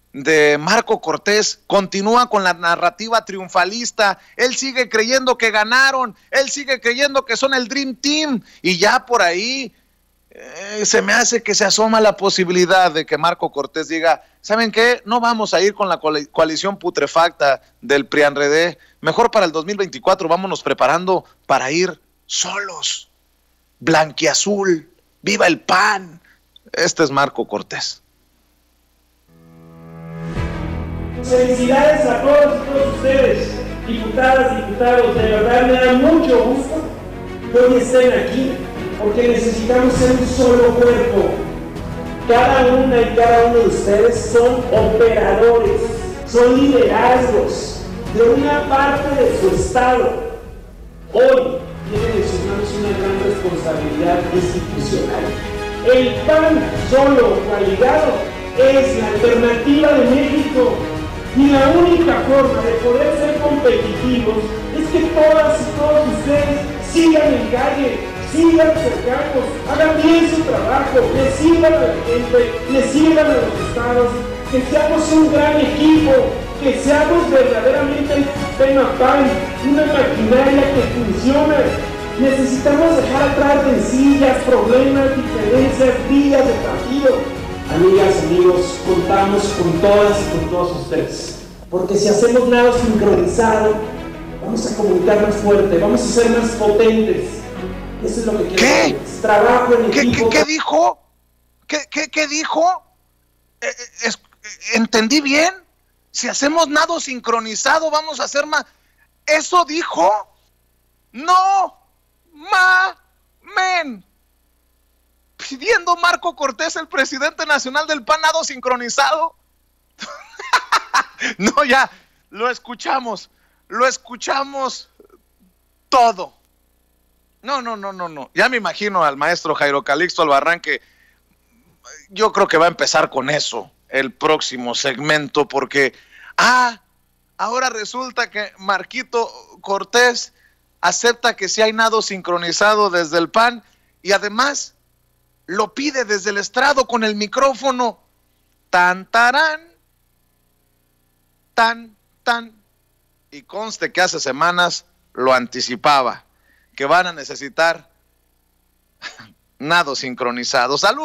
de Marco Cortés continúa con la narrativa triunfalista. Él sigue creyendo que ganaron, él sigue creyendo que son el Dream Team, y ya por ahí se me hace que se asoma la posibilidad de que Marco Cortés diga, ¿saben qué? No vamos a ir con la coalición putrefacta del PRIANREDE, mejor para el 2024 vámonos preparando para ir solos, blanquiazul, viva el PAN. Este es Marco Cortés. Felicidades a todos ustedes, diputadas, diputados, de verdad me da mucho gusto que hoy estén aquí, porque necesitamos ser un solo cuerpo. Cada una y cada uno de ustedes son operadores, son liderazgos de una parte de su estado. Hoy tienen en sus manos una gran responsabilidad institucional. El PAN solo o aliado es la alternativa de México. Y la única forma de poder ser competitivos es que todas y todos ustedes sigan en calle, sigan cercanos, hagan bien su trabajo, le sirvan a la gente, le sirvan a los estados, que seamos un gran equipo, que seamos verdaderamente el sistema PAN, una maquinaria que funciona. Necesitamos dejar atrás rencillas, problemas, diferencias, vías de partido. Amigas, amigos, contamos con todas y con todos ustedes. Porque si hacemos nada sincronizado, vamos a comunicar más fuerte, vamos a ser más potentes. Eso es lo que quiero. ¿Qué? Trabajo en equipo. ¿Qué dijo? ¿Qué dijo? ¿Entendí bien? Si hacemos nado sincronizado, vamos a hacer más. ¿Eso dijo? No, men. Pidiendo Marco Cortés, el presidente nacional del PAN, nado sincronizado. No, ya, lo escuchamos todo. No. Ya me imagino al maestro Jairo Calixto Albarrán, que yo creo que va a empezar con eso el próximo segmento, porque, ahora resulta que Marquito Cortés acepta que sí hay nado sincronizado desde el PAN, y además lo pide desde el estrado con el micrófono. Tan, tarán, tan. Y conste que hace semanas lo anticipaba, que van a necesitar nado sincronizado. ¡Salud!